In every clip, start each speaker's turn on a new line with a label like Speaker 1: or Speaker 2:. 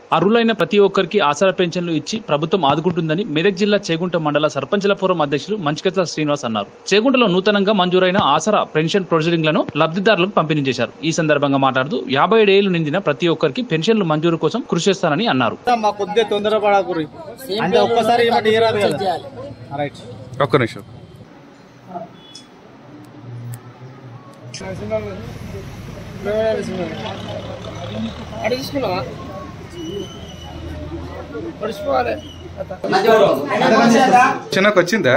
Speaker 1: అర్హులైన ప్రతి ఒక్కరికి ఆసరా పెన్షన్లు ఇచ్చి ప్రభుత్వం ఆదుకుంటుందని మెదక్ జిల్లా చేగుంట మండల సర్పంచుల ఫోరం అధ్యక్షులు మంచికత్ల శ్రీనివాస్ అన్నారు. చేగుంటలో నూతనంగా మంజూరైన ఆసరా పెన్షన్ ప్రొసీడింగ్లను లబ్ధిదారులకు పంపిణీ చేశారు. ఈ సందర్భంగా మాట్లాడుతూ 57 ఏళ్లు నిండిన ప్రతి ఒక్కరికి పెన్షన్లు మంజూరు కోసం కృషి చేస్తానని అన్నారు.
Speaker 2: చిన్నకు వచ్చిందా?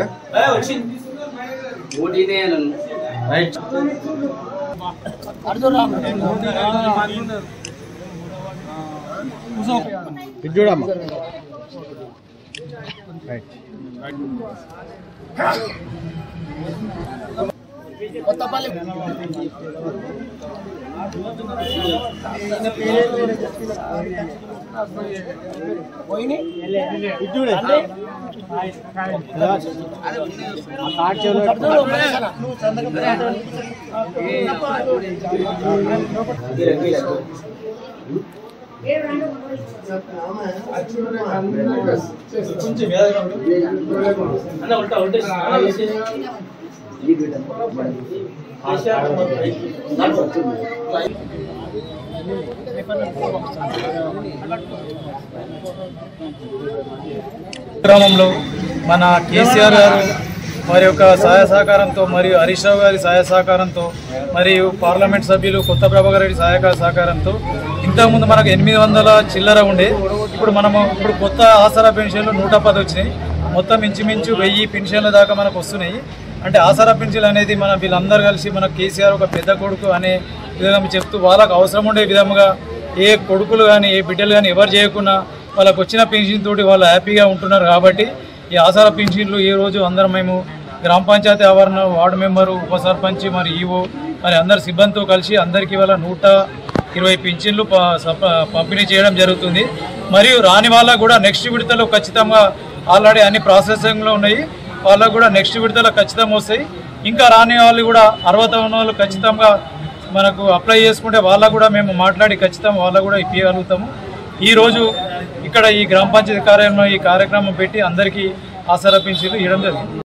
Speaker 3: గ్రామంలో మన కేసీఆర్ గారు మరి యొక్క సహాయ సహకారంతో మరియు హరీష్ రావు గారి సహాయ సహకారంతో మరియు పార్లమెంట్ సభ్యులు కొత్త ప్రభాకర్ రెడ్డి సహకారంతో ఇంతకుముందు మనకు 800 చిల్లర ఉండే ఇప్పుడు కొత్త ఆసరా పెన్షన్లు 110 వచ్చినాయి. మొత్తం ఇంచుమించు 1000 పెన్షన్ల దాకా మనకు వస్తున్నాయి. అంటే ఆసరా పెన్షన్ అనేది మన వీళ్ళందరూ కలిసి మన కేసీఆర్ ఒక పెద్ద కొడుకు అనే విధంగా చెప్తూ వాళ్ళకు అవసరం ఉండే విధంగా ఏ కొడుకులు కానీ ఏ బిడ్డలు కానీ ఎవరు చేయకున్నా వాళ్ళకు వచ్చిన పెన్షన్ తోటి వాళ్ళు హ్యాపీగా ఉంటున్నారు. కాబట్టి ఈ ఆసరా పెన్షన్లు ఈ రోజు అందరం మేము గ్రామ పంచాయతీ ఆవరణ వార్డు మెంబరు ఉప సర్పంచ్ మరి ఈవో మరి అందరు సిబ్బందితో కలిసి అందరికీ వాళ్ళ 120 పెన్షన్లు పంపిణీ చేయడం జరుగుతుంది. మరియు రాని వాళ్ళకు కూడా నెక్స్ట్ విడతలో ఖచ్చితంగా ఆల్రెడీ అన్ని ప్రాసెసింగ్లో ఉన్నాయి. వాళ్ళకు కూడా నెక్స్ట్ విడతలో ఖచ్చితంగా వస్తాయి. ఇంకా రాని వాళ్ళు కూడా అర్హత ఉన్న వాళ్ళు ఖచ్చితంగా మనకు అప్లై చేసుకుంటే వాళ్ళకు కూడా మేము మాట్లాడి ఖచ్చితంగా వాళ్ళకు కూడా ఇప్పించగలుగుతాము. ఈరోజు ఇక్కడ ఈ గ్రామ పంచాయతీ కార్యాలయంలో ఈ కార్యక్రమం పెట్టి అందరికీ ఆసరా పెన్షన్లు ఇవ్వడం జరిగింది.